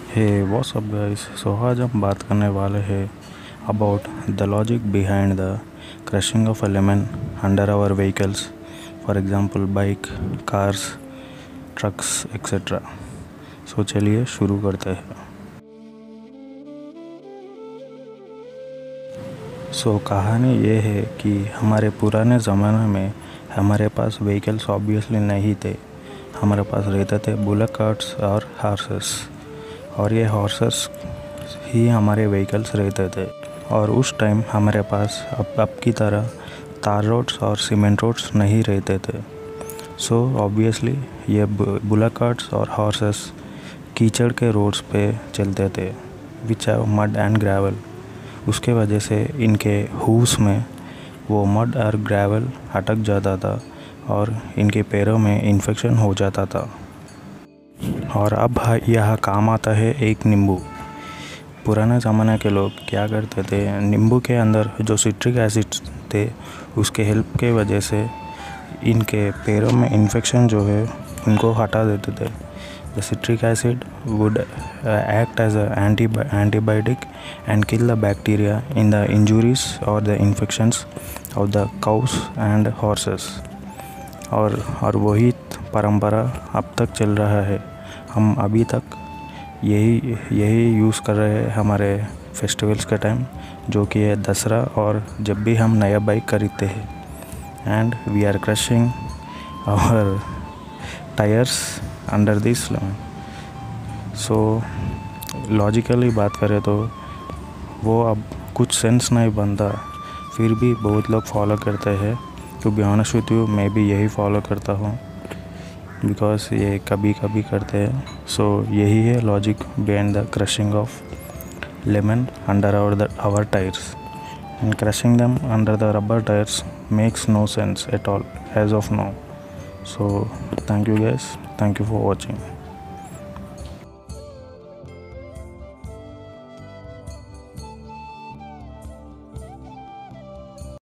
हे what's up guys. So आज हम बात करने वाले हैं about the logic behind the crushing of element under our vehicles, for example bike, cars, trucks etcetera. So चलिए शुरू करते हैं। सो कहानी ये है कि हमारे पुराने ज़माने में हमारे पास व्हीकल्स ऑब्वियसली नहीं थे। हमारे पास रहते थे बुलक कार्ट्स और हॉर्सेस, और ये हॉर्सेस ही हमारे व्हीकल्स रहते थे। और उस टाइम हमारे पास अब की तरह तार रोड्स और सीमेंट रोड्स नहीं रहते थे। सो ऑब्वियसली ये बुलक कार्ट्स और हॉर्सेस कीचड़ के रोड्स पे चलते थे, which have mud and gravel. उसके वजह से इनके हूस में वो मड और ग्रेवल अटक जाता था और इनके पैरों में इन्फेक्शन हो जाता था। और अब यह काम आता है एक नींबू। पुराने ज़माने के लोग क्या करते थे, नींबू के अंदर जो सिट्रिक एसिड थे उसके हेल्प के वजह से इनके पैरों में इन्फेक्शन जो है उनको हटा देते थे। The citric acid would act as antibiotic and kill the bacteria in the injuries और the infections of the cows and horses. और वही परंपरा अब तक चल रहा है। हम अभी तक यही यूज़ कर रहे हैं हमारे फेस्टिवल्स के टाइम, जो कि है दसरा, और जब भी हम नया बाइक खरीदते हैं। And we are crushing our tyres under this lemon. So logically बात करें तो वो अब कुछ सेंस नहीं बनता, फिर भी बहुत लोग फॉलो करते हैं। To be honest with you, मैं भी यही फॉलो करता हूँ बिकॉज ये कभी कभी करते हैं। सो यही है logic behind the crushing of lemon under our tyres, and crushing them under the rubber tires makes no sense at all as of now. So thank you guys, thank you for watching.